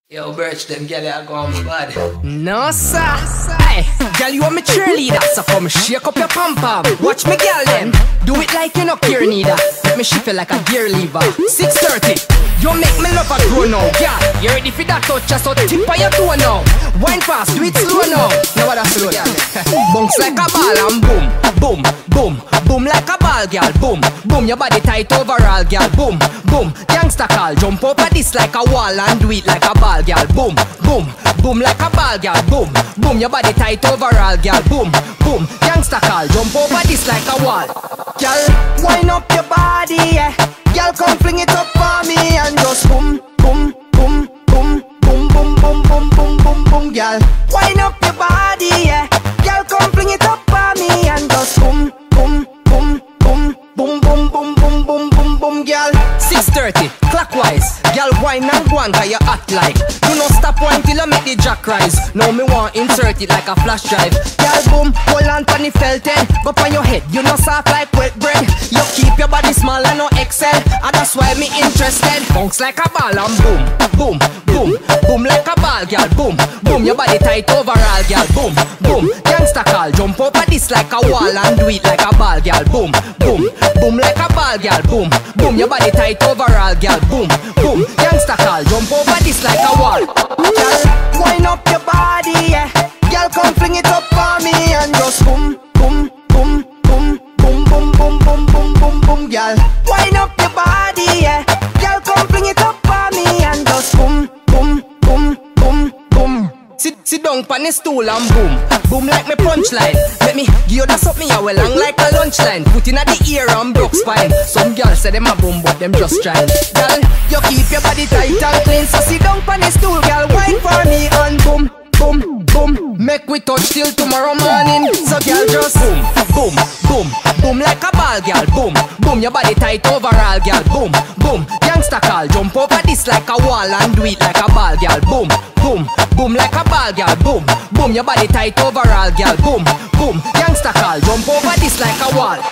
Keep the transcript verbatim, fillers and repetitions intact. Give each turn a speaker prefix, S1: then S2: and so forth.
S1: Yo, Birch, them girl are going bad.
S2: No, sir. Hey, girl, you want me cheerleader, so come shake up your pom pom. Watch me, girl, them. Do it like you no care neither. Let me shift it like a gear lever. six thirty. You make me love a grow now, girl. You ready for that touch? So tip on your toe now. Wine fast, do it slow now. Now what I slow down. Bounce like a ball and boom, boom, boom, boom like a ball, girl. Boom, boom. Your body tight overall, girl. Boom, boom. Gangsta call, jump over this like a wall and do it like a ball, girl. Boom, boom, boom like a ball, girl. Boom, boom. Your body tight overall, girl. Boom, boom. Gangsta call, jump over this like a wall. Girl, wind up your body, yeah. Girl, come fling it up for me and just boom, boom, boom, boom, boom, boom, boom, boom, boom, boom, boom, girl. Wind up your body, yeah. Girl, come fling it up for me and just boom, boom, boom, boom, boom, boom, boom, boom, boom, boom, boom, girl. six thirty, clockwise. Girl, wine and go on, cause you hot like. Do not stop one till I make the jack rise. Now me want insert it like a flash drive. Girl, boom, hold on to the felted. Go on your head, you know soft like wet bread. You keep your body small and no excel, and that's why me interested. Bounce like a ball and boom, boom, boom, boom like a ball, girl. Boom, boom, your body tight overall, girl. Boom, boom, gangsta call, jump over this like a wall and do it like a ball, girl. Boom, boom, boom like a ball, girl. Boom, boom, your body tight overall, girl. Boom, boom, gangsta call, jump over this like a wall. Girl, wind up your body, yeah. Girl, come fling it up for me and just boom, boom, boom, boom, boom, boom, boom, boom, boom, boom, boom, girl. Wind up your body, yeah. Girl, come fling it up for me and just boom, boom, boom, boom, boom. Sit, sit down pon the stool and boom, boom like me punchline. Let me give you that something you well long like a lunch line. Put in at the ear and broke spine. Some girls say them a boom but them just trying. Girl, you keep your body tight and clean, so sit down pon the stool, girl. Wine for me and boom, boom, boom. Make we touch till tomorrow morning. So girl just boom, boom, boom, boom like a ball, girl. Boom, boom, your body tight overall, girl. Boom, boom, gangsta call, jump over this like a wall and do it like a ball, girl. Boom, boom, boom like a ball, girl. Boom, boom, your body tight overall, girl. Boom, boom, gangsta call, jump over this like a wall.